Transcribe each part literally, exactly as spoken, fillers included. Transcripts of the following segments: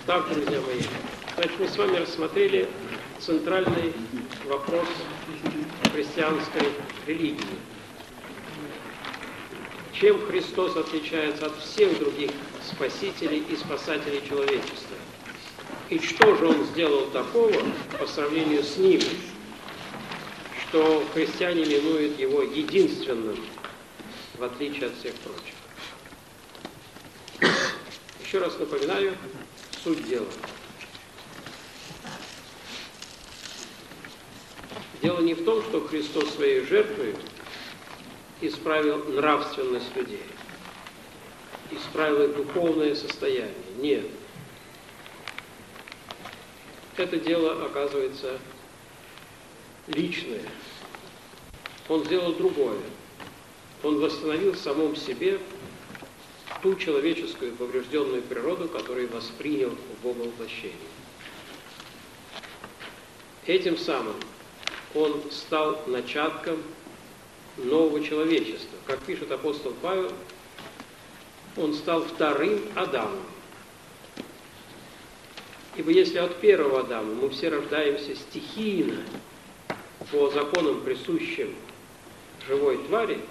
Так, друзья мои, значит, мы с вами рассмотрели центральный вопрос христианской религии. Чем Христос отличается от всех других спасителей и спасателей человечества? И что же Он сделал такого по сравнению с Ним, что христиане именуют Его единственным, в отличие от всех прочих? Еще раз напоминаю суть дела. Дело не в том, что Христос своей жертвой исправил нравственность людей, исправил их духовное состояние. Нет. Это дело, оказывается, личное. Он сделал другое. Он восстановил в самом себе ту человеческую поврежденную природу, которую воспринял в Боговоплощении. Этим самым Он стал начатком нового человечества. Как пишет апостол Павел, Он стал вторым Адамом. Ибо если от первого Адама мы все рождаемся стихийно, по законам, присущим живой твари,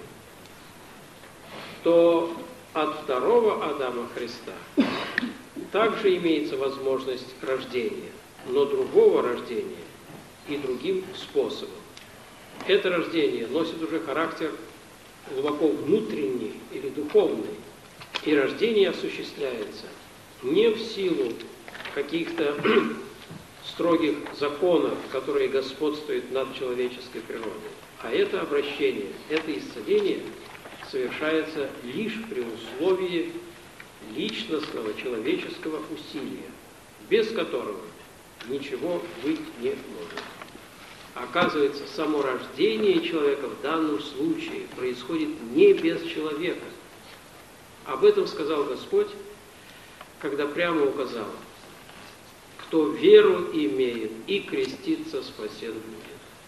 то от второго Адама Христа также имеется возможность рождения, но другого рождения и другим способом. Это рождение носит уже характер глубоко внутренний или духовный, и рождение осуществляется не в силу каких-то строгих законов, которые господствуют над человеческой природой, а это обращение, это исцеление совершается лишь при условии личностного человеческого усилия, без которого ничего быть не может. Оказывается, само рождение человека в данном случае происходит не без человека. Об этом сказал Господь, когда прямо указал: кто веру имеет и креститься, спасен будет.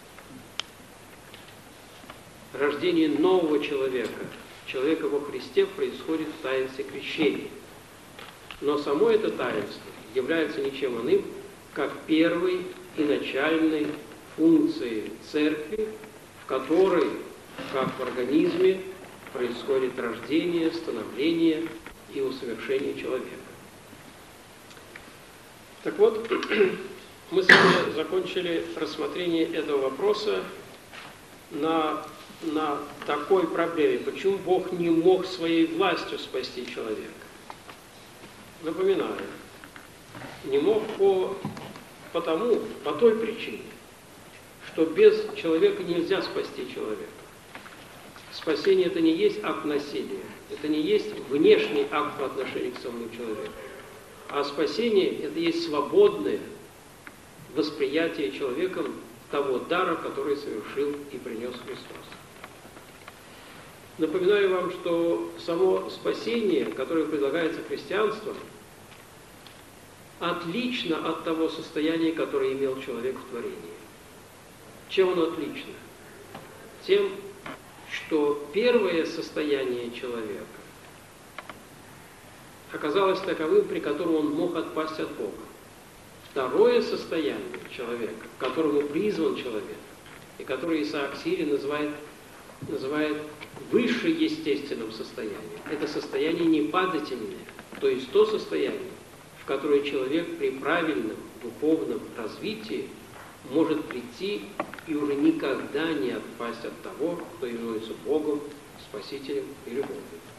Рождение нового человека, человека во Христе, происходит в таинстве крещения. Но само это таинство является ничем иным, как первой и начальной функцией церкви, в которой, как в организме, происходит рождение, становление и усовершение человека. Так вот, мы с вами закончили рассмотрение этого вопроса на, на такой проблеме: почему Бог не мог своей властью спасти человека? Напоминаю, не мог по, потому, по той причине, что без человека нельзя спасти человека. Спасение – это не есть акт насилия, это не есть внешний акт по отношению к самому человеку. А спасение – это есть свободное восприятие человеком того дара, который совершил и принес Христос. Напоминаю вам, что само спасение, которое предлагается христианством, отлично от того состояния, которое имел человек в творении. Чем оно отлично? Тем, что первое состояние человека оказалось таковым, при котором он мог отпасть от Бога. Второе состояние человека, к которому призван человек, и которое Исаак Сири называет, называет высшеестественным состоянием, это состояние непадательное, то есть то состояние, в которое человек при правильном духовном развитии может прийти и уже никогда не отпасть от того, кто именуется Богом, Спасителем и любовью.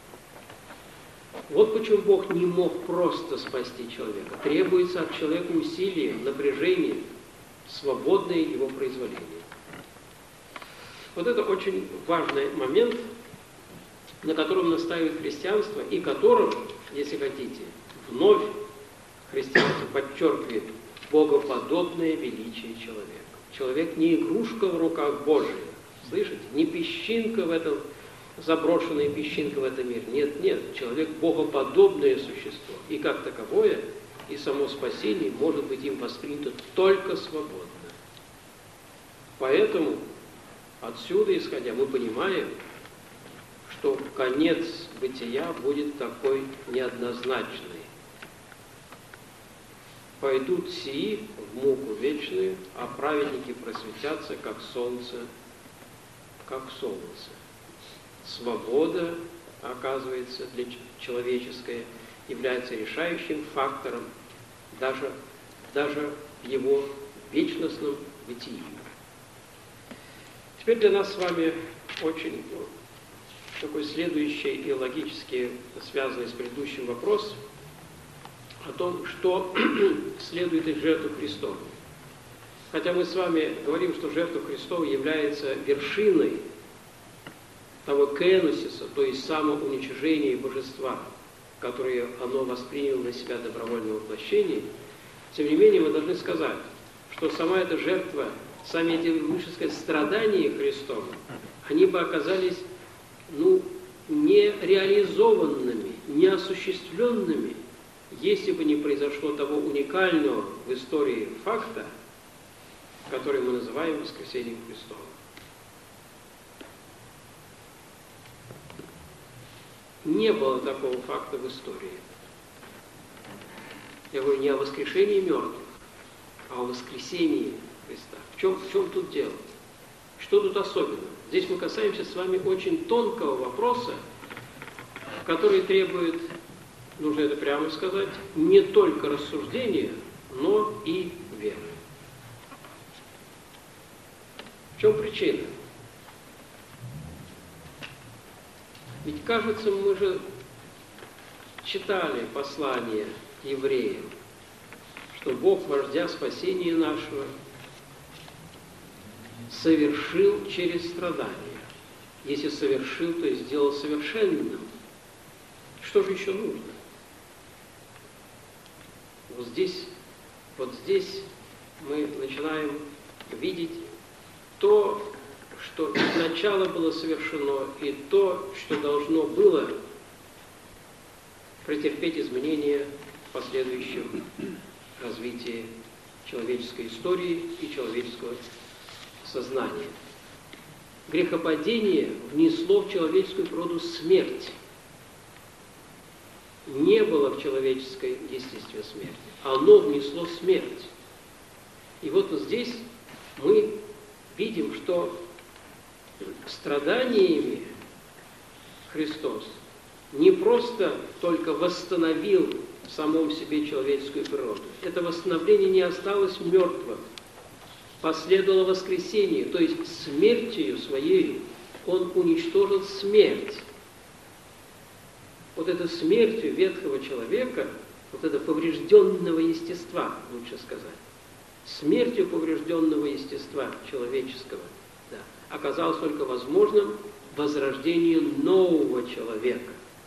Вот почему Бог не мог просто спасти человека. Требуется от человека усилие, напряжение, свободное его произволение. Вот это очень важный момент, на котором настаивает христианство, и которым, если хотите, вновь христианство подчеркивает богоподобное величие человека. Человек не игрушка в руках Божьих, слышите? Не песчинка в этом, заброшенная песчинка в этом мире. Нет, нет, человек богоподобное существо. И как таковое, и само спасение может быть им воспринято только свободно. Поэтому, отсюда исходя, мы понимаем, что конец бытия будет такой неоднозначный. пойдут сии в муку вечную, а праведники просветятся, как солнце, как солнце. Свобода, оказывается, для человеческая, является решающим фактором даже, даже в его вечностном бытии. Теперь для нас с вами очень такой следующий и логически связанный с предыдущим вопрос о том, что следует из жертвы Христовой. Хотя мы с вами говорим, что жертва Христова является вершиной того кеносиса, то есть самоуничижения божества, которое оно восприняло на себя добровольное воплощение, тем не менее мы должны сказать, что сама эта жертва, сами эти, лучше сказать, страдания Христова, они бы оказались, ну, не реализованными, не осуществленными, если бы не произошло того уникального в истории факта, который мы называем воскресением Христовым. Не было такого факта в истории. Я говорю не о воскрешении мертвых, а о воскресении Христа. В чем, в чем тут дело? Что тут особенного? Здесь мы касаемся с вами очень тонкого вопроса, который требует, нужно это прямо сказать, не только рассуждения, но и веры. В чем причина? Ведь, кажется, мы же читали послание евреям, что Бог, вождя спасения нашего, совершил через страдания. Если совершил, то есть сделал совершенным. Что же еще нужно? Вот здесь, вот здесь мы начинаем видеть то, что изначально было совершено, и то, что должно было претерпеть изменения в последующем развитии человеческой истории и человеческого сознания. Грехопадение внесло в человеческую природу смерть. Не было в человеческой естестве смерти. Оно внесло смерть. И вот здесь мы видим, что страданиями Христос не просто только восстановил в самом себе человеческую природу. Это восстановление не осталось мертвым. Последовало воскресение, то есть смертью своей он уничтожил смерть. Вот это смертью ветхого человека, вот это поврежденного естества, лучше сказать, смертью поврежденного естества человеческого, да, оказалось только возможным возрождение нового человека.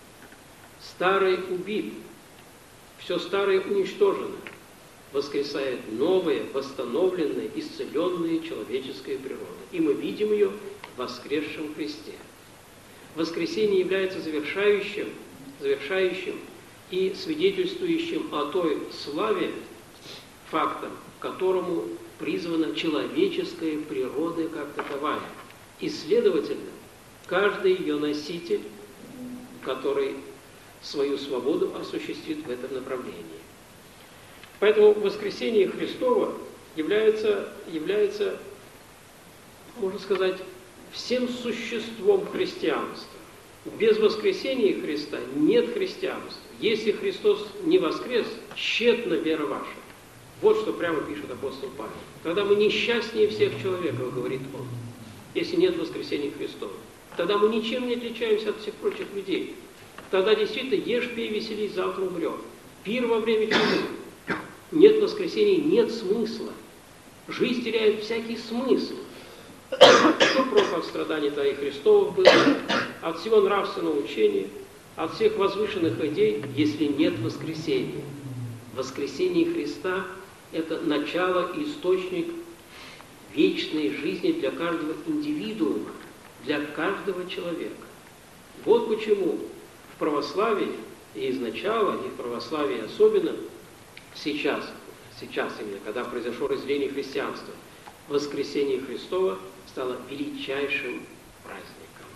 Старый убит, все старое уничтожено, воскресает новая, восстановленная, исцеленная человеческая природа. И мы видим ее в воскресшем Христе. Воскресение является завершающим, завершающим и свидетельствующим о той славе фактом, к которому призвана человеческая природа как таковая. И, следовательно, каждый ее носитель, который свою свободу осуществит в этом направлении. Поэтому воскресение Христово является, является, можно сказать, всем существом христианства. Без воскресения Христа нет христианства. Если Христос не воскрес, тщетна вера ваша. Вот что прямо пишет апостол Павел. Тогда мы несчастнее всех человеков, говорит он, если нет воскресения Христова. Тогда мы ничем не отличаемся от всех прочих людей. Тогда действительно ешь, пей, веселись, завтра умрем. Пир во время чего? Нет воскресения, нет смысла. Жизнь теряет всякий смысл. Что проку от страданий твоих Христовых было, от всего нравственного учения, от всех возвышенных идей, если нет воскресения? Воскресение Христа – это начало и источник вечной жизни для каждого индивидуума, для каждого человека. Вот почему в православии и изначало, и в православии особенно, сейчас, сейчас именно, когда произошло разделение христианства, воскресение Христова стало величайшим праздником,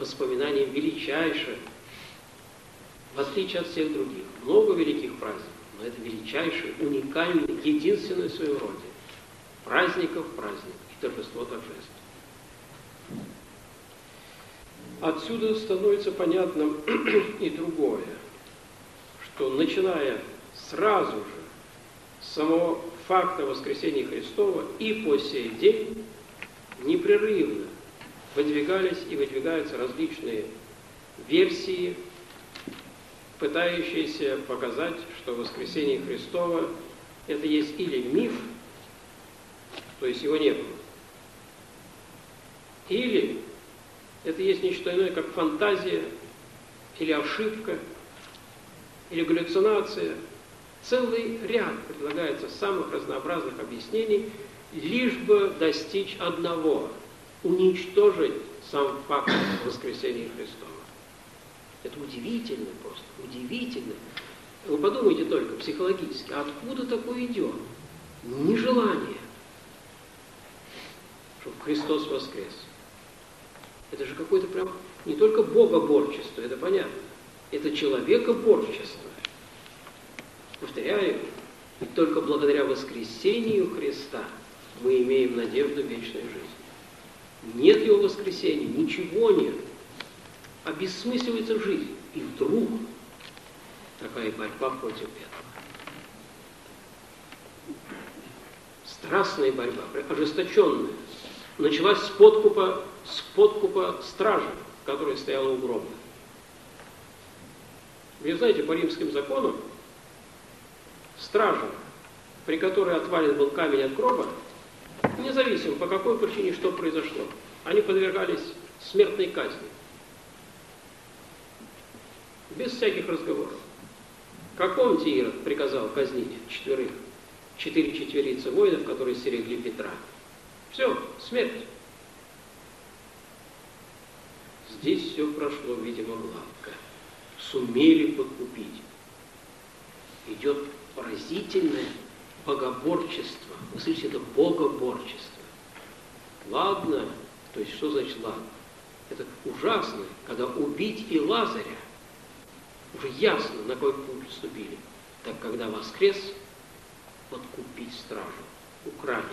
воспоминанием величайшим, в отличие от всех других. Много великих праздников, Но это величайший, уникальный, единственный в своем роде. Праздников праздник и торжество торжеств. Отсюда становится понятным и другое, что начиная сразу же с самого факта воскресения Христова и по сей день непрерывно выдвигались и выдвигаются различные версии, пытающиеся показать, что воскресение Христова – это есть или миф, то есть его не было, или это есть нечто иное, как фантазия, или ошибка, или галлюцинация. Целый ряд предлагается самых разнообразных объяснений, лишь бы достичь одного – уничтожить сам факт воскресения Христова. Это удивительно просто, удивительно. Вы подумайте только психологически, откуда такое идет? Нежелание, чтобы Христос воскрес. Это же какое-то прям не только богоборчество, это понятно. Это человекоборчество. Повторяю, и только благодаря воскресению Христа мы имеем надежду вечной жизни. Нет его воскресения, ничего нет. Обессмысливается жизнь. И вдруг такая борьба против этого. Страстная борьба, ожесточенная. Началась с подкупа, с подкупа стражи, которая стояла у гроба. Вы знаете, по римским законам стража, при которой отвален был камень от гроба, независимо по какой причине что произошло, они подвергались смертной казни. Без всяких разговоров. Как помните, Ирод приказал казнить четверых, четыре четверицы воинов, которые стерегли Петра. Все, смерть. Здесь все прошло, видимо, гладко. Сумели подкупить. Идет поразительное богоборчество. Вы слышите, это богоборчество. Ладно, то есть что значит ладно? Это ужасно, когда убить и Лазаря, уже ясно, на какой путь вступили. Так когда воскрес, подкупить стражу, украли.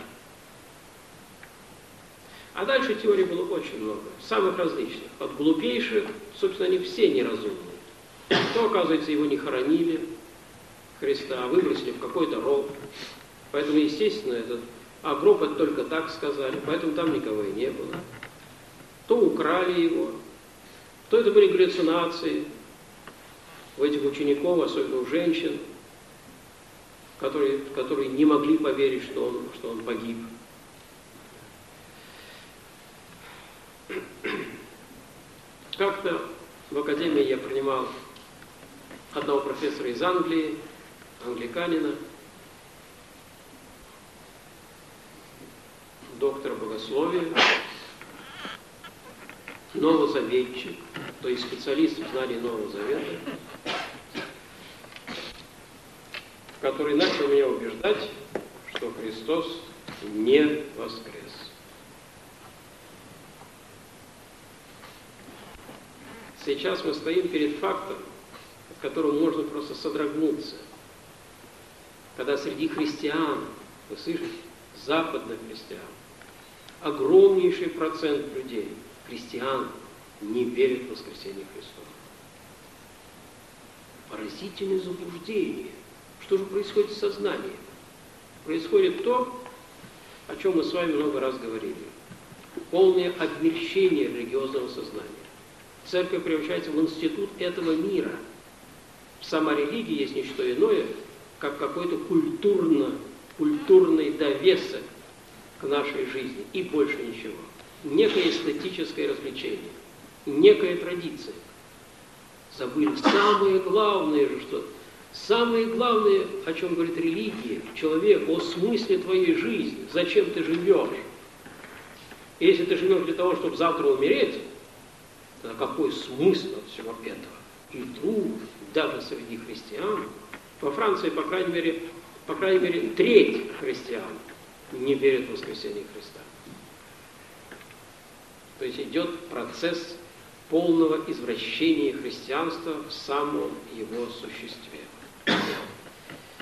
А дальше теорий было очень много, самых различных. От глупейших, собственно, они все неразумные. То, оказывается, его не хоронили, Христа, а выбросили в какой-то ров. Поэтому, естественно, этот, а гроб это только так сказали, поэтому там никого и не было. То украли его, то это были галлюцинации у этих учеников, особенно у женщин, которые, которые не могли поверить, что он, что он погиб. Как-то в академии я принимал одного профессора из Англии, англиканина, доктора богословия, новозаветчик, то есть специалист в знании Нового Завета, который начал меня убеждать, что Христос не воскрес. Сейчас мы стоим перед фактом, от которого можно просто содрогнуться. Когда среди христиан, вы слышите, западных христиан, огромнейший процент людей, христиан, не верит в воскресение Христова. Поразительное заблуждение. Что же происходит с сознанием? Происходит то, о чем мы с вами много раз говорили. Полное обмельчение религиозного сознания. Церковь превращается в институт этого мира. Сама религия есть не что иное, как какой-то культурно, культурный довесок к нашей жизни. И больше ничего. Некое эстетическое развлечение. Некая традиция. Забыли самое главное же что-то. Самое главное, о чем говорит религия, человек, о смысле твоей жизни, зачем ты живешь. И если ты живешь для того, чтобы завтра умереть, тогда какой смысл от всего этого? И вдруг, даже среди христиан, во Франции, по крайней мере, по крайней мере, треть христиан не верит в воскресение Христа. То есть идет процесс полного извращения христианства в самом его существе.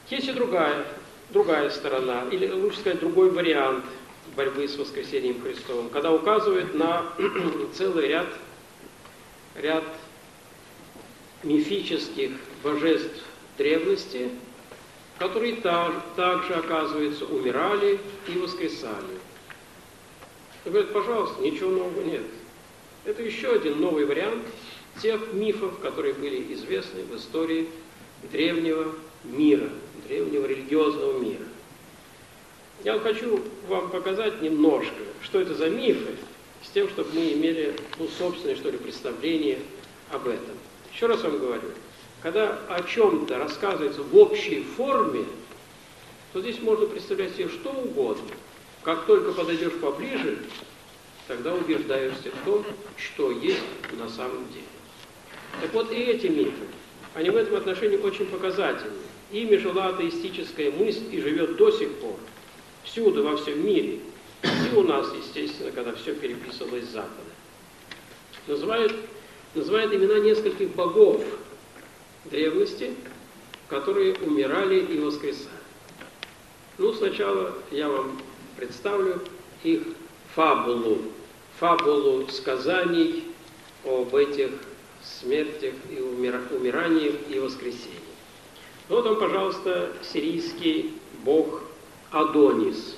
Есть и другая, другая сторона, или лучше сказать, другой вариант борьбы с воскресением Христовым, когда указывает на целый ряд, ряд мифических божеств древности, которые так, также, оказывается, умирали и воскресали. И говорят, пожалуйста, ничего нового нет. Это еще один новый вариант тех мифов, которые были известны в истории древнего мира, древнего религиозного мира. Я вот хочу вам показать немножко, что это за мифы, с тем, чтобы мы имели ну, собственное, что ли, представление об этом. Еще раз вам говорю, когда о чем-то рассказывается в общей форме, то здесь можно представлять себе что угодно. Как только подойдешь поближе, тогда убеждаешься в том, что есть на самом деле. Так вот, и эти мифы, они в этом отношении очень показательны. Ими жила атеистическая мысль и живет до сих пор, всюду, во всем мире. И у нас, естественно, когда все переписывалось с Запада. Называют, называют имена нескольких богов древности, которые умирали и воскресали. Ну, сначала я вам представлю их фабулу, фабулу сказаний об этих смертях и умираниях и воскресениях. Вот он, пожалуйста, сирийский бог Адонис.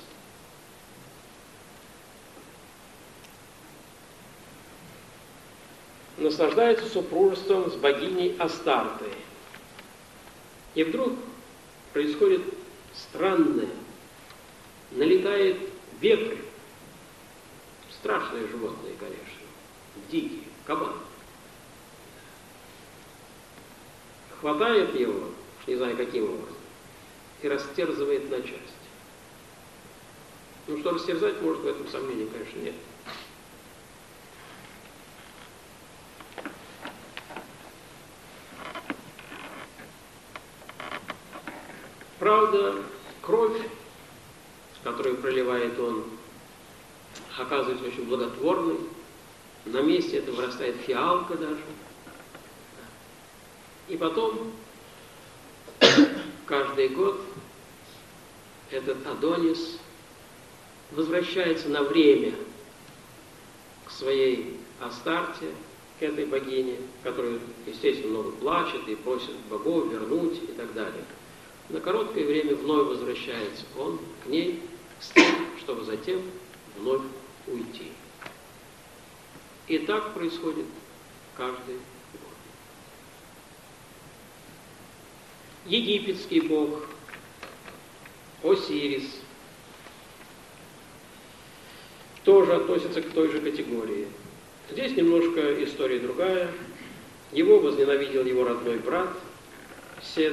Наслаждается супружеством с богиней Астартой. И вдруг происходит странное. Налетает вепрь. Страшные животные, конечно. Дикие, кабан. Хватает его, не знаю каким образом, и растерзывает на части. Ну, что растерзать может, в этом сомнений, конечно, нет. Правда, кровь, которую проливает он, оказывается очень благотворной. На месте это вырастает фиалка даже. И потом, каждый год, этот Адонис возвращается на время к своей Астарте, к этой богине, которая, естественно, много плачет и просит богов вернуть и так далее. На короткое время вновь возвращается он к ней с тем, чтобы затем вновь уйти. И так происходит каждый год. Египетский бог Осирис тоже относится к той же категории. Здесь немножко история другая. Его возненавидел его родной брат Сет.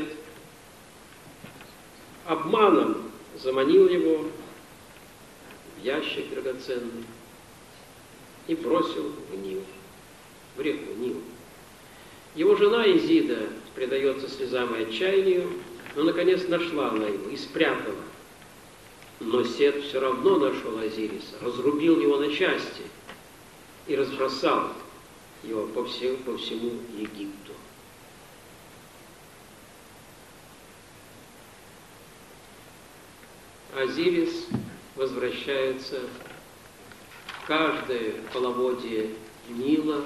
Обманом заманил его в ящик драгоценный и бросил в Нил, в реку Нил. Его жена Изида предается слезам и отчаянию, но, наконец, нашла она его и спрятала. Но Сет все равно нашел Азириса, разрубил его на части и разбросал его по всему, по всему Египту. Азирис возвращается в каждое половодье Нила.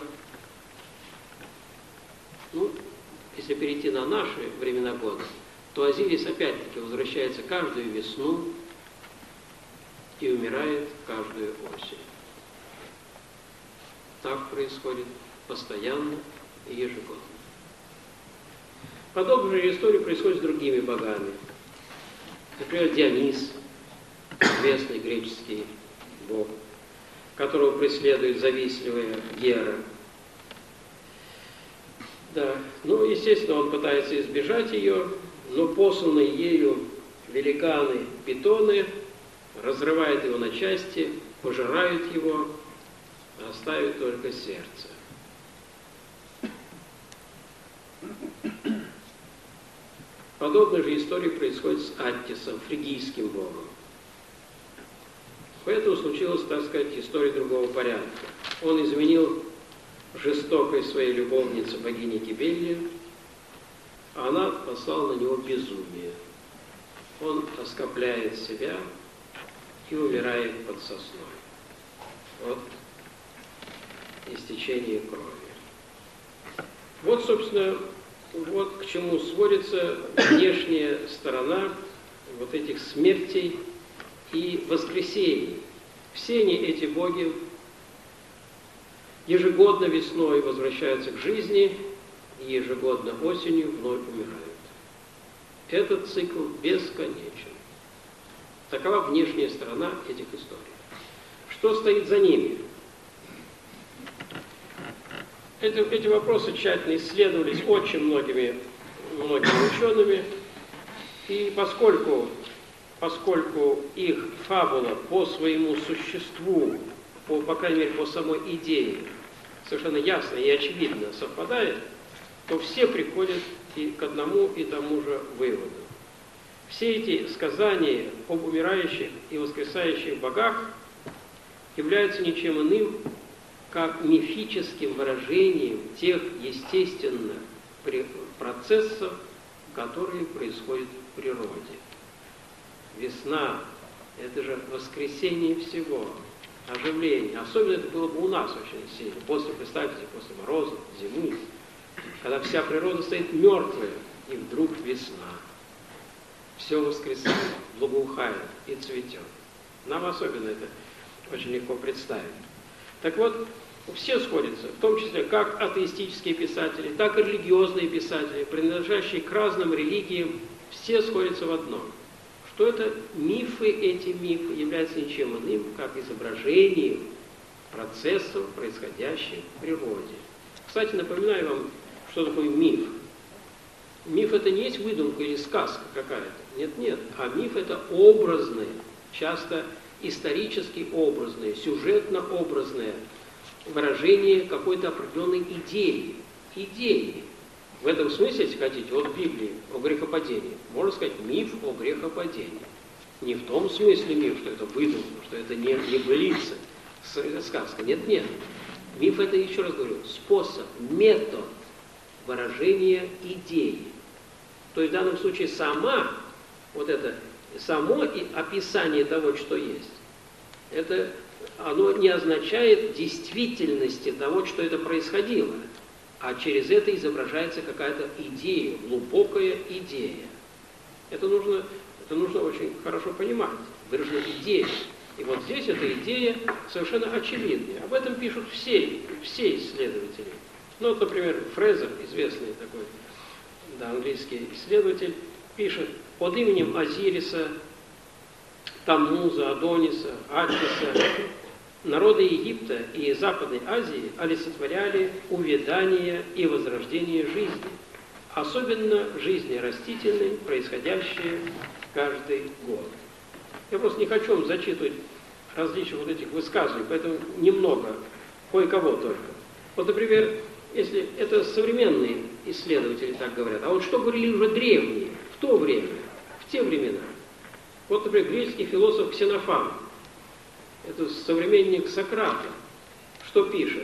Ну, если перейти на наши времена года, то Азирис опять-таки возвращается каждую весну и умирает каждую осень. Так происходит постоянно и ежегодно. Подобная же история происходит с другими богами. Например, Дионис, известный греческий бог, которого преследует завистливая Гера. Да, ну, естественно, он пытается избежать ее, но посланные ею великаны-питоны разрывают его на части, пожирают его, а оставят только сердце. Подобная же история происходит с Аттисом, фригийским богом. Поэтому случилась, так сказать, история другого порядка. Он изменил жестокой своей любовнице, богине Кибелье, а она послала на него безумие. он оскопляет себя и умирает под сосной от истечения крови. Вот, собственно, вот к чему сводится внешняя сторона вот этих смертей и воскресений. Все они, эти боги, ежегодно весной возвращаются к жизни, и ежегодно осенью вновь умирают. Этот цикл бесконечен. Такова внешняя сторона этих историй. Что стоит за ними? Эти, эти вопросы тщательно исследовались очень многими, многими учеными, и поскольку, поскольку их фабула по своему существу, по, по крайней мере, по самой идее, совершенно ясно и очевидно совпадает, то все приходят и к одному и тому же выводу. Все эти сказания об умирающих и воскресающих богах являются ничем иным, как мифическим выражением тех естественных процессов, которые происходят в природе. Весна – это же воскресение всего, оживление. Особенно это было бы у нас очень сильно. После, представьте, после мороза, зимы, когда вся природа стоит мертвая, и вдруг весна. Все воскресает, благоухает и цветет. Нам особенно это очень легко представить. Так вот, все сходятся, в том числе как атеистические писатели, так и религиозные писатели, принадлежащие к разным религиям, все сходятся в одном, что это мифы, эти мифы являются ничем иным, как изображением процессов, происходящих в природе. Кстати, напоминаю вам, что такое миф. Миф – это не есть выдумка или сказка какая-то. Нет-нет. А миф – это образное, часто исторически образное, сюжетно-образное выражение какой-то определенной идеи. Идеи. В этом смысле, если хотите, вот в Библии о грехопадении, можно сказать миф о грехопадении. Не в том смысле миф, что это выдумка, что это не, не былица, сказка. Нет-нет. Миф – это, еще раз говорю, способ, метод выражения идеи. То есть в данном случае сама, вот это, само и описание того, что есть, это, оно не означает действительности того, что это происходило, а через это изображается какая-то идея, глубокая идея. Это нужно, это нужно очень хорошо понимать, выражена идея. И вот здесь эта идея совершенно очевидная. Об этом пишут все, все исследователи. Ну, вот, например, Фрезер, известный такой, да, английский исследователь, пишет под именем Азириса, Таммуза, Адониса, Атиса народы Египта и Западной Азии олицетворяли увядание и возрождение жизни, особенно жизни растительной, происходящей каждый год. Я просто не хочу вам зачитывать различных вот этих высказываний, поэтому немного, кое-кого только. Вот, например, если это современные исследователи так говорят, а вот что говорили уже древние, в то время, в те времена. Вот, например, греческий философ Ксенофан, это современник Сократа, что пишет?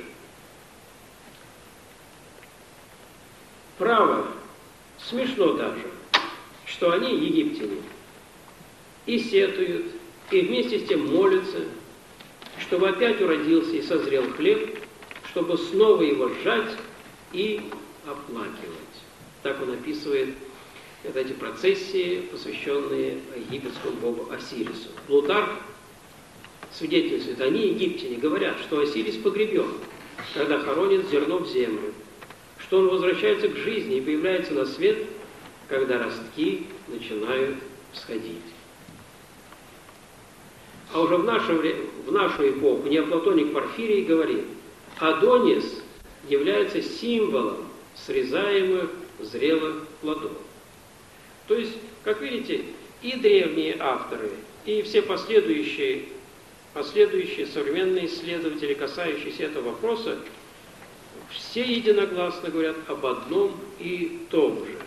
Право, смешно даже, что они, египтяне, и сетуют, и вместе с тем молятся, чтобы опять уродился и созрел хлеб, чтобы снова его сжать и оплакивать. Так он описывает это, эти процессии, посвященные египетскому богу Осирису. Плутарх свидетельствует, они, египтяне, говорят, что Осирис погребен, когда хоронит зерно в землю, что он возвращается к жизни и появляется на свет, когда ростки начинают всходить. А уже в наше время, в нашу эпоху неоплатоник Порфирий говорит, Адонис является символом срезаемых зрелых плодов. То есть, как видите, и древние авторы, и все последующие, последующие современные исследователи, касающиеся этого вопроса, все единогласно говорят об одном и том же.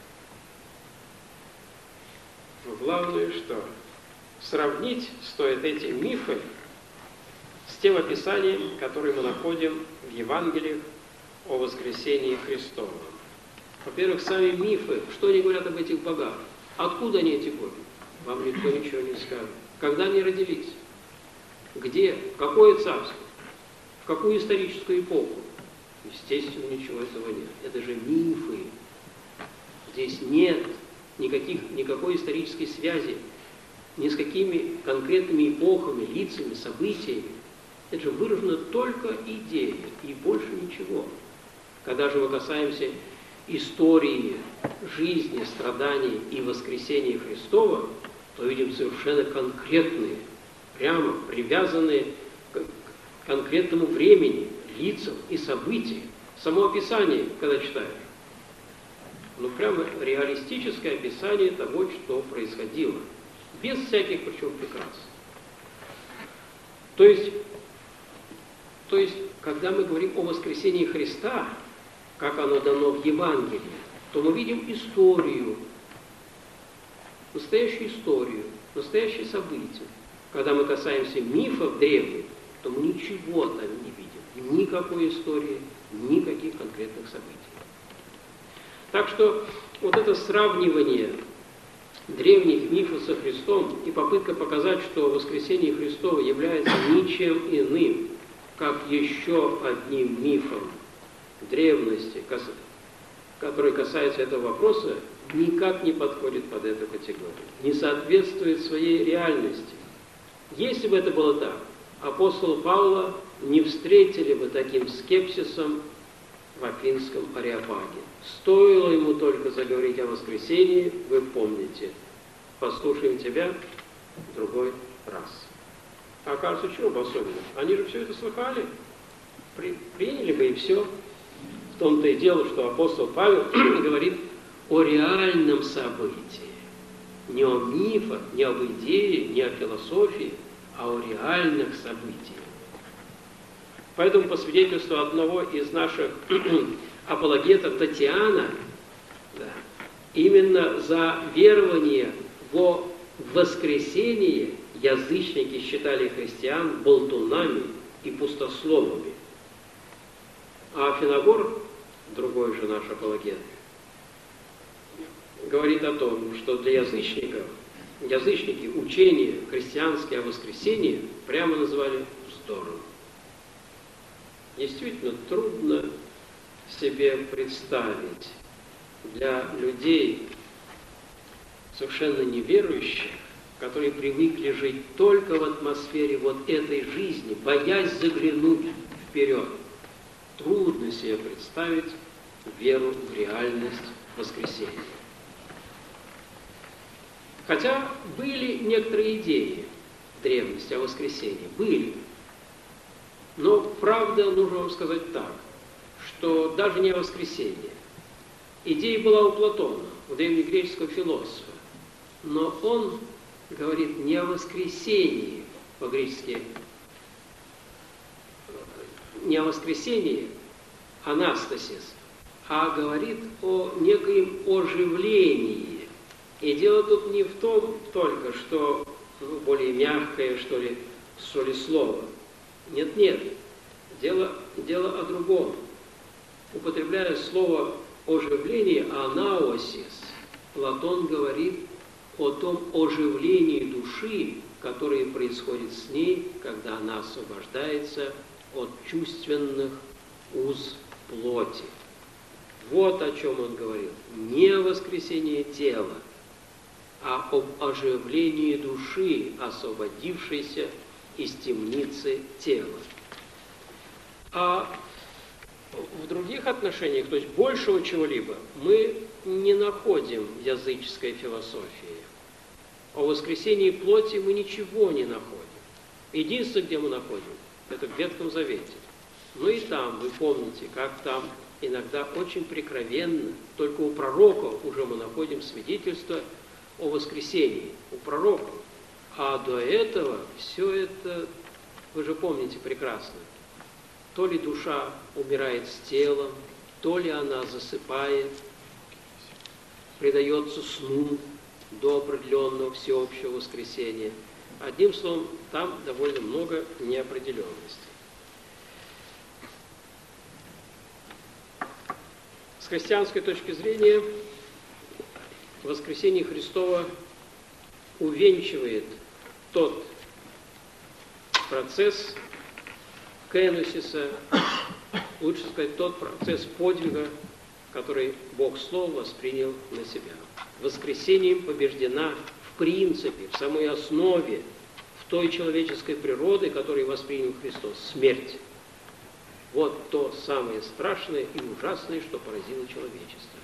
Но главное, что сравнить стоит эти мифы с тем описанием, которое мы находим в Евангелиях о воскресении Христовом. Во-первых, сами мифы, что они говорят об этих богах? Откуда они эти боги? вам никто ничего не скажет. Когда они родились? Где? Какое царство? В какую историческую эпоху? Естественно, ничего этого нет. Это же мифы. Здесь нет никаких, никакой исторической связи ни с какими конкретными эпохами, лицами, событиями. Это же выражена только идея и больше ничего. Когда же мы касаемся истории, жизни, страданий и воскресения Христова, то видим совершенно конкретные, прямо привязанные к конкретному времени, лицам и событиям. Само описание, когда читаешь, ну прямо реалистическое описание того, что происходило. Без всяких, причем, прикрас. То есть, то есть, когда мы говорим о воскресении Христа, как оно дано в Евангелии, то мы видим историю, настоящую историю, настоящие события. Когда мы касаемся мифов древних, то мы ничего там не видим. Никакой истории, никаких конкретных событий. Так что вот это сравнивание древних мифов со Христом и попытка показать, что воскресение Христова является ничем иным, как еще одним мифом древности, который касается этого вопроса, никак не подходит под эту категорию, не соответствует своей реальности. Если бы это было так, апостол Павла не встретили бы таким скепсисом в Афинском Ареопаге. Стоило ему только заговорить о воскресении, вы помните, послушаем тебя в другой раз. А кажется, чего бы особенно? Они же все это слыхали, при, приняли бы и все. В том-то и дело, что апостол Павел говорит о реальном событии. Не о мифах, не об идее, не о философии, а о реальных событиях. Поэтому по свидетельству одного из наших апологетов, Татьяна, да, именно за верование во воскресение язычники считали христиан болтунами и пустословами. А Афиногор, другой же наш апологет, говорит о том, что для язычников, язычники учение христианское о воскресении прямо называли вздором. Действительно трудно себе представить для людей, совершенно неверующих, которые привыкли жить только в атмосфере вот этой жизни, боясь заглянуть вперед. Трудно себе представить веру в реальность воскресения. Хотя были некоторые идеи в древности о воскресении, были. Но правда, нужно вам сказать так, что даже не о воскресении. Идея была у Платона, у древнегреческого философа, но он говорит не о воскресении, по-гречески, не о воскресении, анастасис, а говорит о некоем оживлении. И дело тут не в том только, что ну, более мягкое, что ли, что ли, слово. Нет, нет. Дело, дело о другом. Употребляя слово оживление, анаосис, Платон говорит о том оживлении души, которое происходит с ней, когда она освобождается от чувственных уз плоти. Вот о чем он говорил. Не о воскресении тела, а об оживлении души, освободившейся из темницы тела. А в других отношениях, то есть большего чего-либо, мы не находим в языческой философии. О воскресении плоти мы ничего не находим. Единственное, где мы находим, это в Ветхом Завете. Но и там, вы помните, как там иногда очень прикровенно, только у пророков уже мы находим свидетельство о воскресении, у пророков. А до этого все это, вы же помните прекрасно, то ли душа умирает с телом, то ли она засыпает, предается сну до определенного всеобщего воскресения. Одним словом, там довольно много неопределенностей. С христианской точки зрения, воскресение Христово увенчивает тот процесс кеносиса, лучше сказать, тот процесс подвига, который Бог Слово воспринял на себя. Воскресением побеждена в принципе, в самой основе, в той человеческой природы, которую воспринял Христос, смерть. Вот то самое страшное и ужасное, что поразило человечество.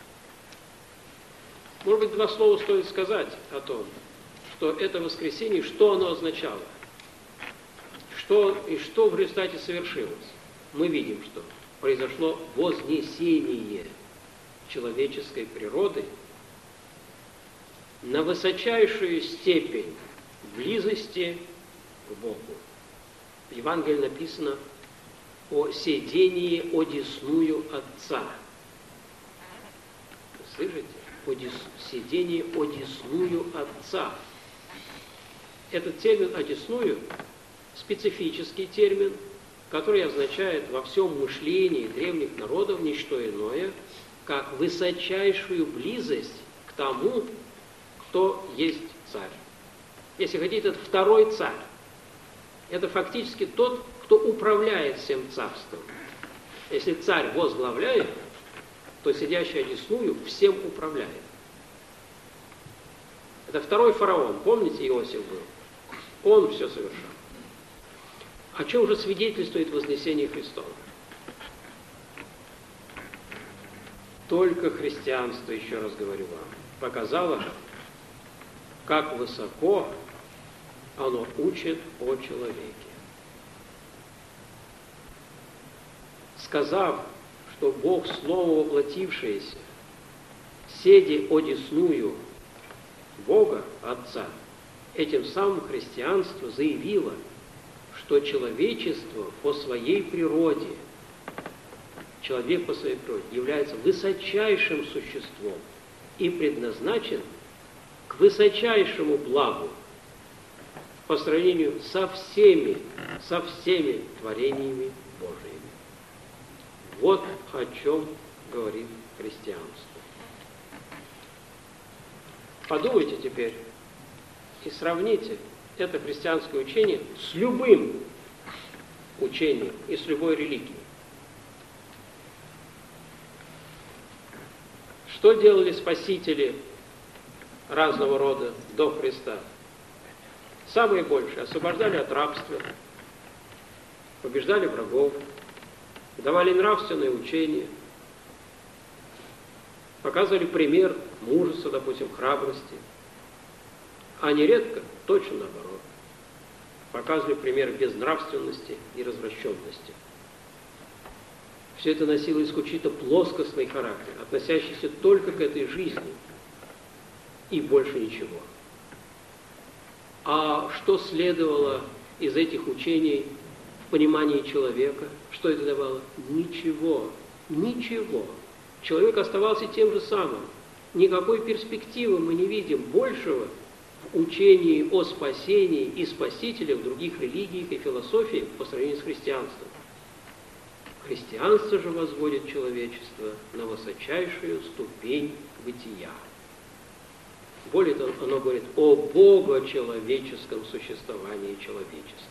Может быть, два слова стоит сказать о том, что это воскресение, что оно означало, что и что в результате совершилось. Мы видим, что произошло вознесение человеческой природы на высочайшую степень близости к Богу. В Евангелии написано о седении одесную Отца. Вы слышите? Одес... Сидение одесную Отца. Этот термин «одесную» специфический термин, который означает во всем мышлении древних народов не что иное, как высочайшую близость к тому, кто есть царь. Если хотите, это второй царь. Это фактически тот, кто управляет всем царством. Если царь возглавляет, то сидящий одесную всем управляет. Это второй фараон. Помните, Иосиф был? Он все совершал. О чем же свидетельствует вознесение Христова? Только христианство, еще раз говорю вам, показало, как высоко оно учит о человеке. Сказав, что Бог, Слово воплотившееся, седи одесную Бога, Отца, этим самым христианство заявило, что человечество по своей природе, человек по своей природе является высочайшим существом и предназначен к высочайшему благу по сравнению со всеми, со всеми творениями Божиими. Вот о чем говорит христианство. Подумайте теперь и сравните это христианское учение с любым учением и с любой религией. Что делали спасители разного рода до Христа? Самые большие освобождали от рабства, побеждали врагов, давали нравственное учение, показывали пример мужества, допустим, храбрости, а нередко точно наоборот. Показывали пример безнравственности и развращенности. Все это носило исключительно плоскостный характер, относящийся только к этой жизни и больше ничего. А что следовало из этих учений в понимании человека? Что это давало? Ничего. Ничего. Человек оставался тем же самым. Никакой перспективы мы не видим большего в учении о спасении и спасителе в других религиях и философиях по сравнению с христианством. Христианство же возводит человечество на высочайшую ступень бытия. Более того, оно говорит о богочеловеческом существовании человечества.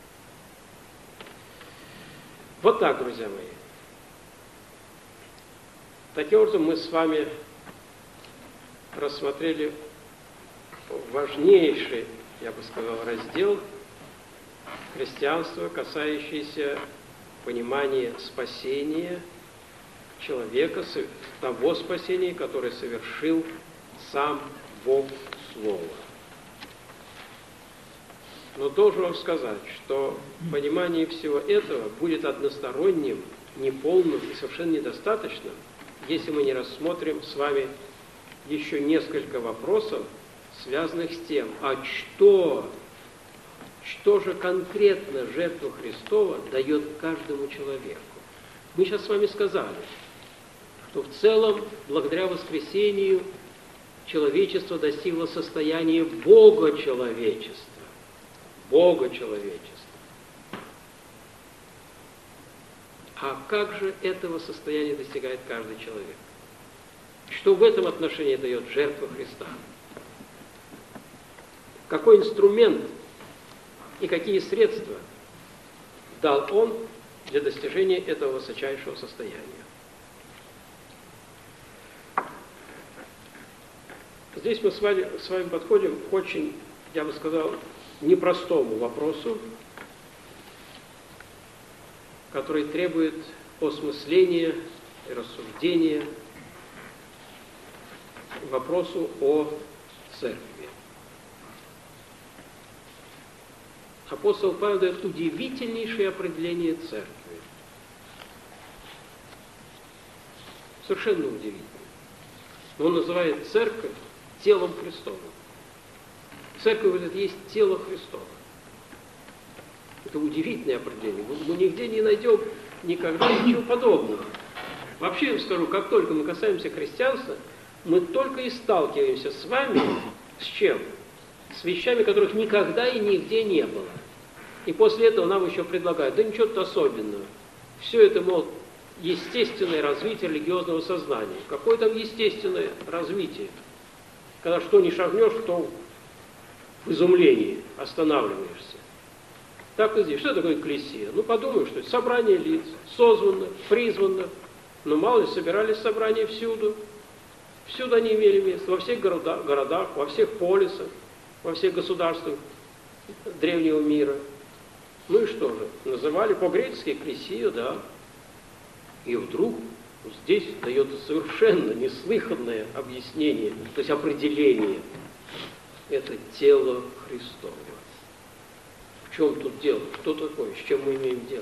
Вот так, друзья мои. Таким образом, мы с вами рассмотрели важнейший, я бы сказал, раздел христианства, касающийся понимания спасения человека, того спасения, которое совершил сам Бог Слово. Но должен вам сказать, что понимание всего этого будет односторонним, неполным и совершенно недостаточным, если мы не рассмотрим с вами еще несколько вопросов, связанных с тем, а что, что же конкретно жертва Христова дает каждому человеку. Мы сейчас с вами сказали, что в целом, благодаря воскресению, человечество достигло состояния Бога-человечества. Бога-человечества. А как же этого состояния достигает каждый человек? Что в этом отношении дает жертва Христа? какой инструмент и какие средства дал Он для достижения этого высочайшего состояния. Здесь мы с вами, с вами подходим к очень, я бы сказал, непростому вопросу, который требует осмысления и рассуждения, вопросу о церкви. Апостол Павел дает удивительнейшее определение церкви. Совершенно удивительно. Он называет церковь телом Христовым. Церковь — это есть тело Христово. Это удивительное определение. Мы нигде не найдем никогда ничего подобного. Вообще, я вам скажу, как только мы касаемся христианства, мы только и сталкиваемся с вами с чем? С вещами, которых никогда и нигде не было. И после этого нам еще предлагают, да ничего-то особенного. Все это, мол, естественное развитие религиозного сознания. Какое там естественное развитие? Когда что не шагнешь, то в изумлении останавливаешься. Так и здесь. Что такое экклесия? Ну, подумаешь, что это собрание лиц, созвано, призвано. Но мало ли, собирались собрания всюду. Всюду они имели место, во всех городах, городах, во всех полисах, во всех государствах древнего мира. Ну и что же? Называли по-гречески экклесию, да. И вдруг здесь дается совершенно неслыханное объяснение, то есть определение. Это тело Христово. В чем тут дело? Что такое? С чем мы имеем дело?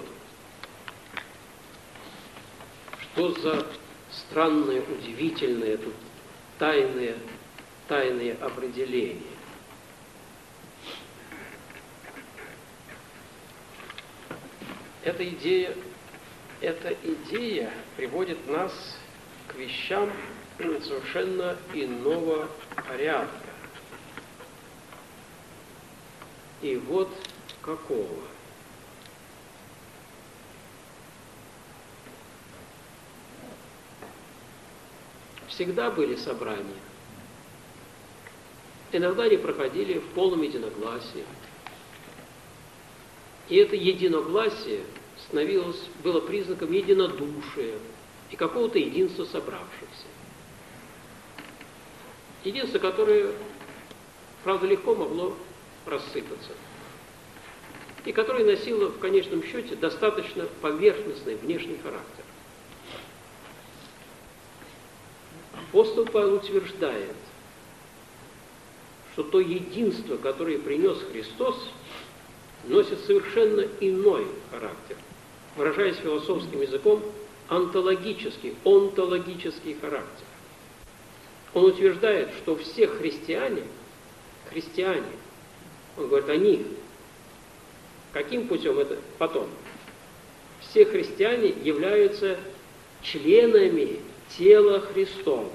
Что за странное, удивительное тут тайное, тайное определение? Эта идея, эта идея приводит нас к вещам совершенно иного порядка. И вот какого? Всегда были собрания. Иногда они проходили в полном единогласии. И это единогласие становилось, было признаком единодушия и какого-то единства собравшихся. Единство, которое, правда, легко могло рассыпаться. И которое носило в конечном счете достаточно поверхностный внешний характер. Апостол Павел утверждает, что то единство, которое принес Христос, носит совершенно иной характер. Выражаясь философским языком, онтологический, онтологический характер. Он утверждает, что все христиане, христиане, он говорит о них. Каким путем это потом? Все христиане являются членами тела Христова.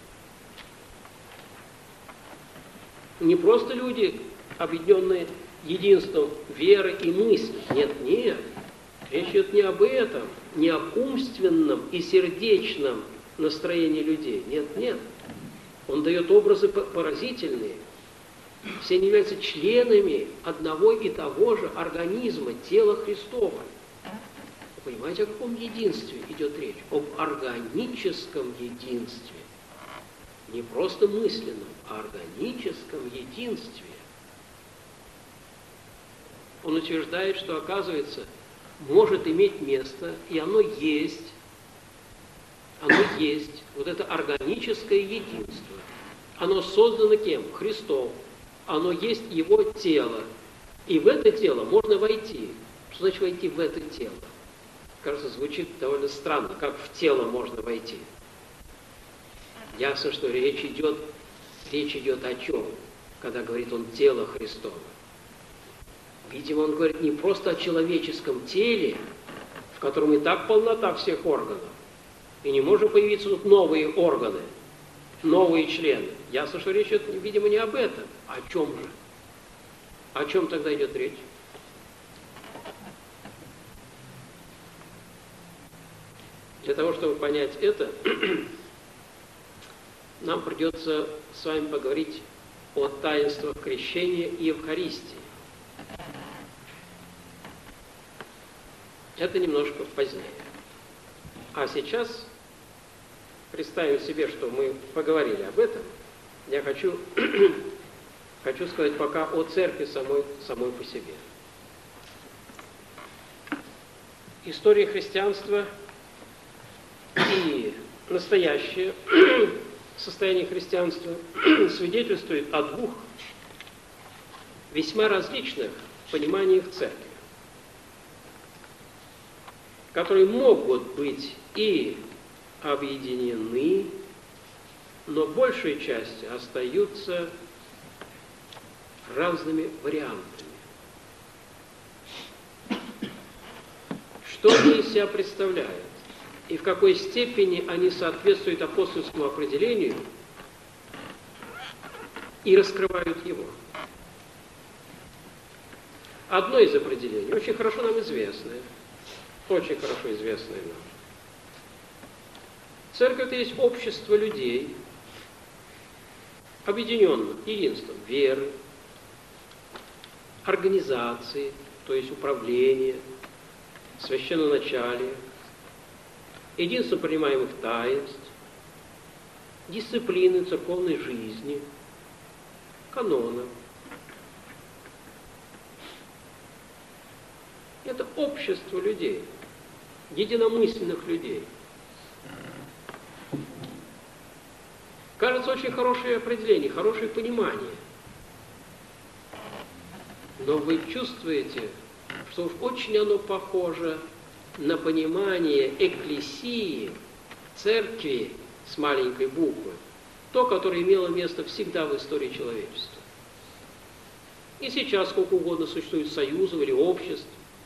Не просто люди, объединенные единством веры и мысли. Нет, нет. Речь идет не об этом, не об умственном и сердечном настроении людей. Нет, нет. Он дает образы поразительные. Все они являются членами одного и того же организма, тела Христова. Вы понимаете, о каком единстве идет речь? Об органическом единстве. Не просто мысленном, а органическом единстве. Он утверждает, что, оказывается, может иметь место, и оно есть, оно есть, вот это органическое единство. Оно создано кем? Христом. Оно есть Его тело. И в это тело можно войти. Что значит войти в это тело? Кажется, звучит довольно странно, как в тело можно войти. Ясно, что речь идет, речь идет о чем, когда говорит он тело Христово. Видимо, он говорит не просто о человеческом теле, в котором и так полнота всех органов, и не может появиться тут новые органы, новые члены. Ясно, что речь идет, видимо, не об этом. О чем же? О чем тогда идет речь? Для того, чтобы понять это, нам придется с вами поговорить о таинствах крещения и Евхаристии. Это немножко позднее. А сейчас представим себе, что мы поговорили об этом. Я хочу, хочу сказать пока о церкви самой, самой по себе. История христианства и настоящее состояние христианства свидетельствует о двух весьма различных пониманиях церкви, которые могут быть и объединены, но большей части остаются разными вариантами. Что они из себя представляют и в какой степени они соответствуют апостольскому определению и раскрывают его. Одно из определений, очень хорошо нам известное, очень хорошо известное нам. Церковь – это есть общество людей, объединенных единством веры, организации, то есть управления, священноначалия, единство принимаемых таинств, дисциплины церковной жизни, канонов. Это общество людей, единомысленных людей. Кажется, очень хорошее определение, хорошее понимание. Но вы чувствуете, что уж очень оно похоже на понимание экклесии, церкви с маленькой буквы, то, которое имело место всегда в истории человечества. И сейчас сколько угодно существует союзов или обществ,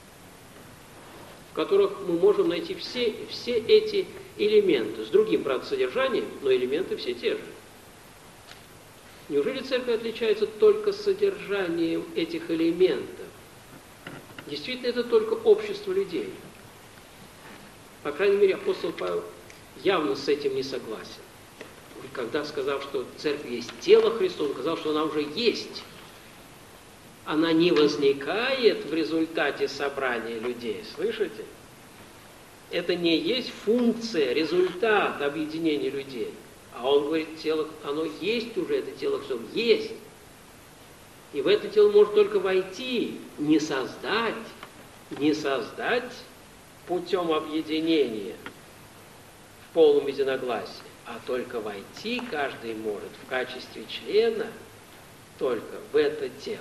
в которых мы можем найти все, все эти элементы, с другим, правда, содержанием, но элементы все те же. Неужели церковь отличается только содержанием этих элементов? Действительно, это только общество людей. По крайней мере, апостол Павел явно с этим не согласен. Когда сказал, что церковь есть тело Христово, он сказал, что она уже есть. Она не возникает в результате собрания людей. Слышите? Это не есть функция, результат объединения людей. А он говорит, тело, оно есть уже, это тело Христово есть. И в это тело может только войти, не создать, не создать путем объединения в полном единогласии, а только войти каждый может в качестве члена только в это тело.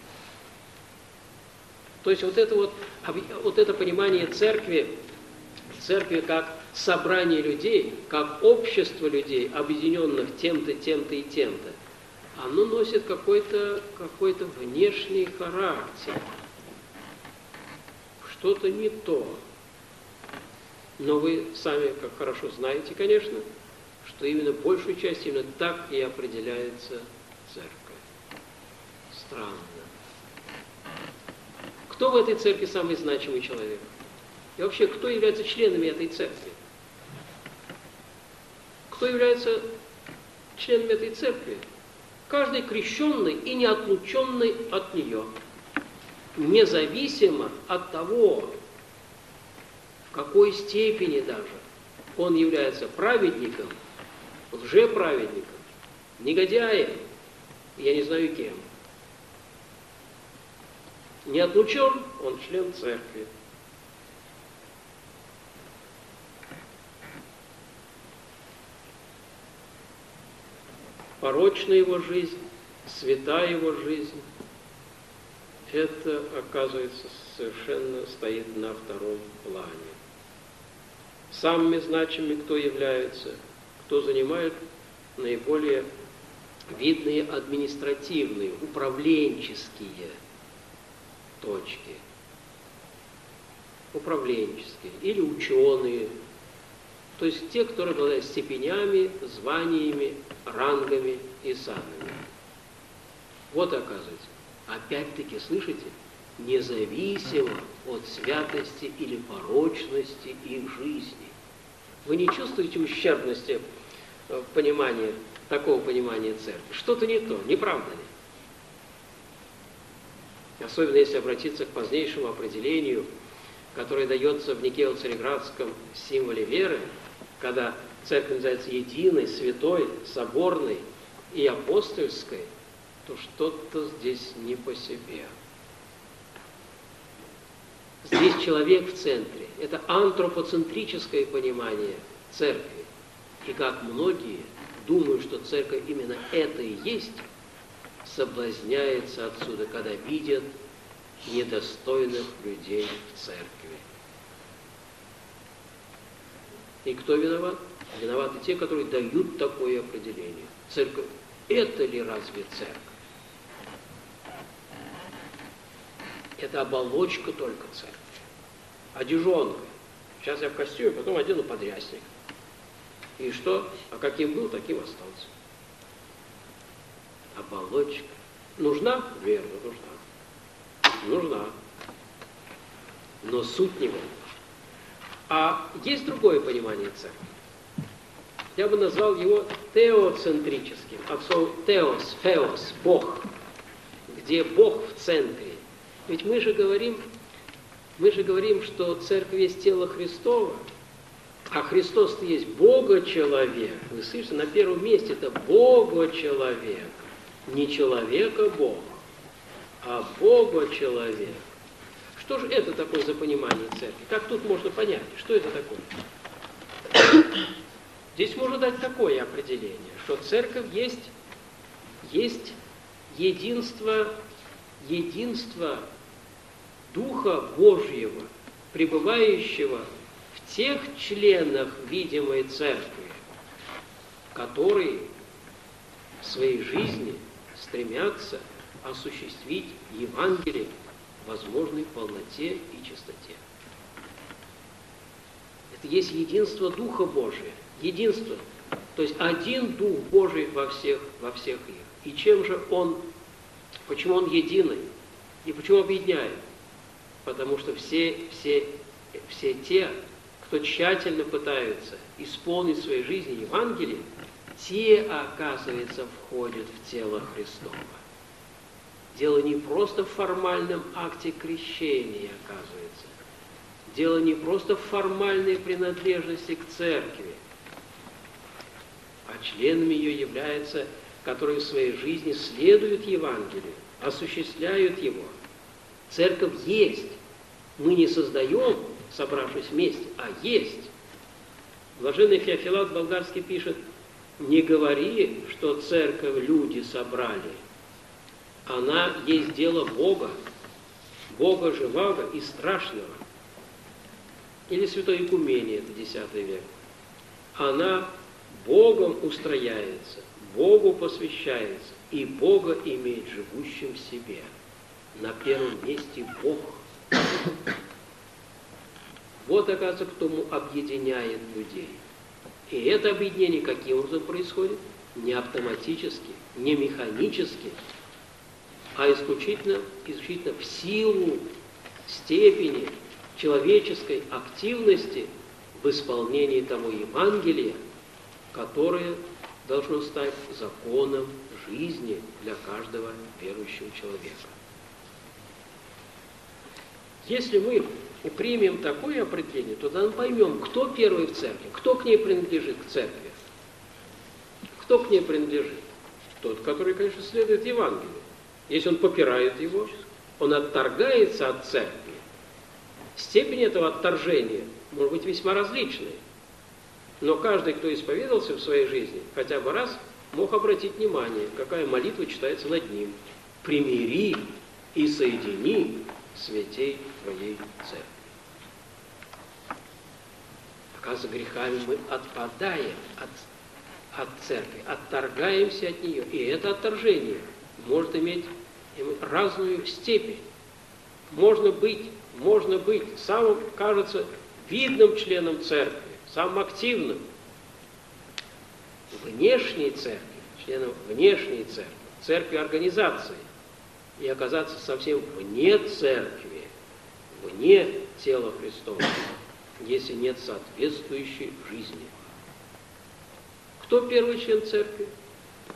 То есть вот это вот, вот это понимание церкви, церкви как собрание людей, как общество людей, объединенных тем-то, тем-то и тем-то, оно носит какой-то какой-то внешний характер. Что-то не то. Но вы сами, как хорошо знаете, конечно, что именно большую часть именно так и определяется церковь. Странно. Кто в этой церкви самый значимый человек? И вообще, кто является членами этой церкви? Кто является членами этой церкви? Каждый крещенный и не отлученный от нее. Независимо от того, в какой степени даже он является праведником, лжеправедником, негодяем, я не знаю кем. Не отлучен, он член церкви. Порочна его жизнь, свята его жизнь, это, оказывается, совершенно стоит на втором плане. Самыми значимыми кто является, кто занимает наиболее видные административные, управленческие точки. Управленческие или ученые. То есть те, которые обладают степенями, званиями, рангами и санами. Вот оказывается. Опять-таки, слышите, независимо от святости или порочности их жизни. Вы не чувствуете ущербности в понимании, такого понимания церкви, что-то не то, не правда ли? Особенно если обратиться к позднейшему определению, которое дается в Никео-Цареградском символе веры, когда церковь называется единой, святой, соборной и апостольской, то что-то здесь не по себе. Здесь человек в центре. Это антропоцентрическое понимание церкви. И как многие думают, что церковь именно это и есть, соблазняется отсюда, когда видят недостойных людей в церкви. И кто виноват? Виноваты те, которые дают такое определение. Церковь – это ли разве церковь? Это оболочка только церкви. Одежонка. Сейчас я в костюме, потом одену подрясник. И что? А каким был, таким остался. Оболочка. Нужна? Верно, нужна. Нужна. Но суть не в этом. А есть другое понимание церкви. Я бы назвал его теоцентрическим. От слова теос, феос, Бог. Где Бог в центре. Ведь мы же говорим, мы же говорим, что церковь есть тело Христово, а Христос-то есть Бога-человек. Вы слышите, на первом месте это Бога-человек. Не человека-Бог, а Бога-человек. Что же это такое за понимание церкви? Как тут можно понять, что это такое? Здесь можно дать такое определение, что церковь есть, есть единство, единство Духа Божьего, пребывающего в тех членах видимой церкви, которые в своей жизни стремятся осуществить Евангелие в возможной полноте и чистоте. Это есть единство Духа Божия. Единство. То есть один Дух Божий во всех, во всех их. И чем же Он, почему Он единый? И почему объединяет? Потому что все, все, все те, кто тщательно пытаются исполнить в своей жизни Евангелие, те, оказывается, входят в тело Христово. Дело не просто в формальном акте крещения, оказывается. Дело не просто в формальной принадлежности к церкви, а членами ее являются, которые в своей жизни следуют Евангелию, осуществляют его. Церковь есть. Мы не создаем, собравшись вместе, а есть. Блаженный Феофилакт Болгарский пишет: не говори, что церковь люди собрали. Она есть дело Бога, Бога живого и страшного. Или святой Игумений, это десятый век. Она Богом устрояется, Богу посвящается, и Бога имеет живущим в себе. На первом месте Бог. Вот, оказывается, кто объединяет людей. И это объединение каким образом происходит? Не автоматически, не механически, а исключительно, исключительно в силу степени человеческой активности в исполнении того Евангелия, которое должно стать законом жизни для каждого верующего человека. Если мы примем такое определение, то тогда мы поймем, кто первый в церкви, кто к ней принадлежит, к церкви. Кто к ней принадлежит? Тот, который, конечно, следует Евангелию. Если он попирает его, он отторгается от церкви. Степень этого отторжения может быть весьма различной. Но каждый, кто исповедовался в своей жизни, хотя бы раз, мог обратить внимание, какая молитва читается над ним. «Примири и соедини святей твоей церкви». Оказывается, грехами мы отпадаем от, от церкви, отторгаемся от нее. И это отторжение может иметь разную степень. Можно быть, можно быть самым, кажется, видным членом церкви, самым активным. Внешней церкви, членом внешней церкви, церкви организации. И оказаться совсем вне церкви, вне тела Христова, если нет соответствующей жизни. Кто первый член церкви?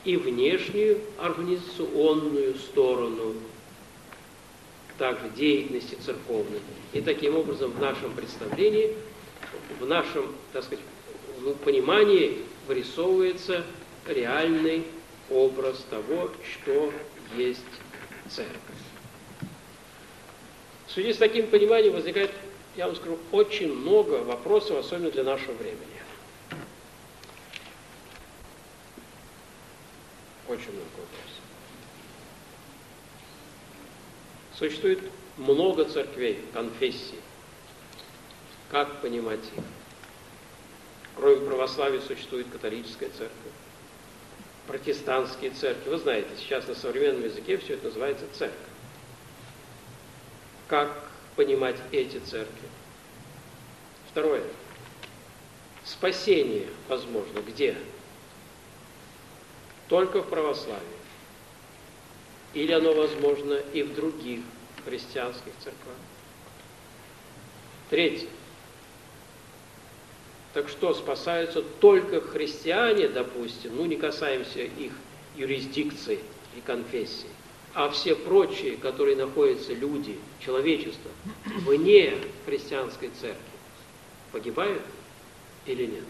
и внешнюю организационную сторону, также деятельности церковной. И таким образом в нашем представлении, в нашем, так сказать, понимании вырисовывается реальный образ того, что есть церковь. В связи с таким пониманием возникает, я вам скажу, очень много вопросов, особенно для нашего времени. Очень много вопросов. Существует много церквей, конфессий. Как понимать их? Кроме православия существует католическая церковь, протестантские церкви. Вы знаете, сейчас на современном языке все это называется церковь. Как понимать эти церкви? Второе. Спасение возможно где? Только в православии. Или оно возможно и в других христианских церквах? Третье. Так что, спасаются только христиане, допустим, ну не касаемся их юрисдикции и конфессий, а все прочие, которые находятся люди, человечество, вне христианской церкви, погибают или нет?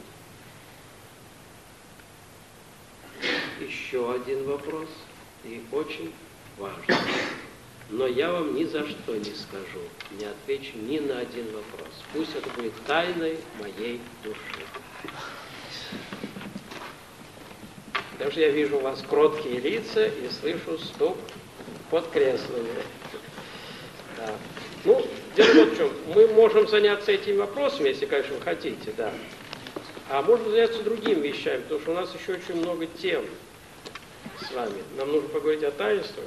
Еще один вопрос, и очень важный. Но я вам ни за что не скажу, не отвечу ни на один вопрос. Пусть это будет тайной моей души. Потому что я вижу у вас кроткие лица и слышу стук под креслами. Да. Ну, дело вот в чем. Мы можем заняться этими вопросами, если, конечно, вы хотите, да. А можно заняться другими вещами, потому что у нас еще очень много тем с вами. Нам нужно поговорить о таинствах.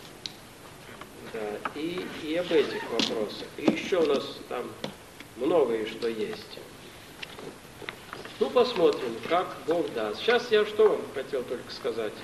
Да, и, и об этих вопросах. И еще у нас там многое что есть. Ну, посмотрим, как Бог даст. Сейчас я что вам хотел только сказать.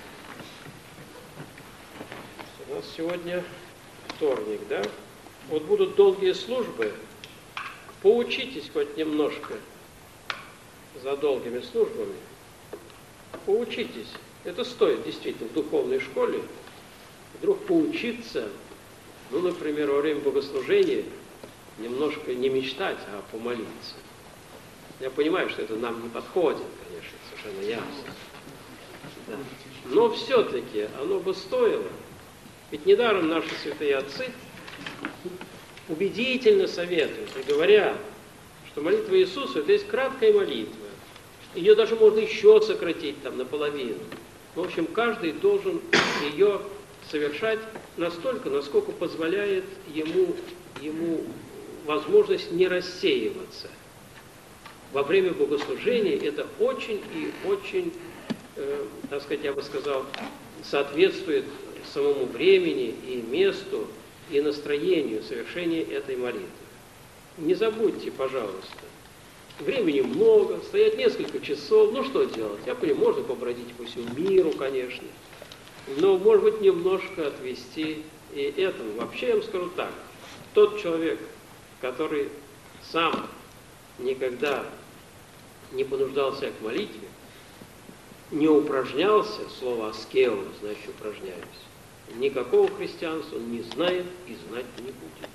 У нас сегодня вторник, да? Вот будут долгие службы. Поучитесь хоть немножко за долгими службами. Поучитесь. Это стоит действительно в духовной школе. Вдруг поучиться. Ну, например, во время богослужения немножко не мечтать, а помолиться. Я понимаю, что это нам не подходит, конечно, совершенно ясно. Да. Но все-таки оно бы стоило. Ведь недаром наши святые отцы убедительно советуют и говорят, что молитва Иисуса – это есть краткая молитва. Ее даже можно еще сократить там наполовину. В общем, каждый должен ее совершать настолько, насколько позволяет ему, ему возможность не рассеиваться. Во время богослужения это очень и очень, э, так сказать, я бы сказал, соответствует самому времени и месту, и настроению совершения этой молитвы. Не забудьте, пожалуйста, времени много, стоять несколько часов, ну что делать? Я понимаю, можно побродить по всему миру, конечно, но, может быть, немножко отвести и этому. Вообще, я вам скажу так, тот человек, который сам никогда не понуждал себя к молитве, не упражнялся, слово «аскео» значит «упражняюсь», никакого христианства он не знает и знать не будет.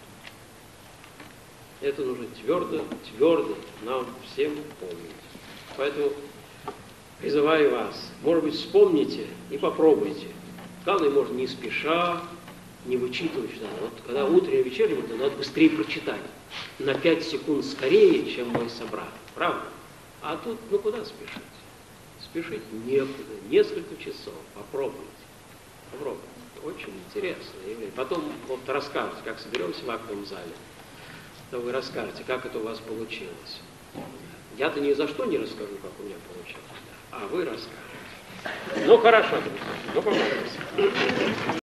Это нужно твердо, твердо нам всем помнить. Поэтому призываю вас, может быть, вспомните и попробуйте. Главное, можно не спеша, не вычитывать, что вот когда утреннее и вечернее, то надо быстрее прочитать. На пять секунд скорее, чем мой собрат. Правда? А тут, ну куда спешить? Спешить некуда. Несколько часов. Попробуйте. Попробуйте. Очень интересно. Потом вот расскажете, как соберемся в актовом зале, то вы расскажете, как это у вас получилось. Я-то ни за что не расскажу, как у меня получилось. А вы расскажете. Ну, хорошо, друзья. Ну, помолимся.